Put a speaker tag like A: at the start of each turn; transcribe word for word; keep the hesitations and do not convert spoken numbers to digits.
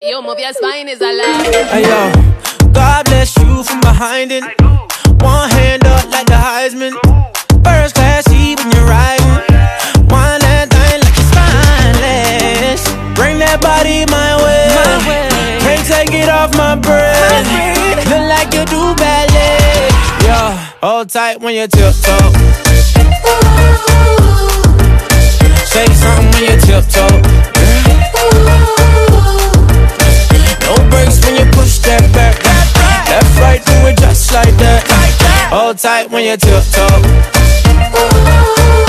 A: Yo, move your spine is alive.
B: Hey yo, God bless you from behind it. One hand up like the Heisman. First class seat when you're riding. One that thing like it's spineless. Bring that body my way. Can't take it off my brain. Look like you do ballet. Yo, hold tight when you tiptoe. Say something when you tiptoe. No brakes when you push that back. Left, right, do it just like that. Hold tight when you tiptoe.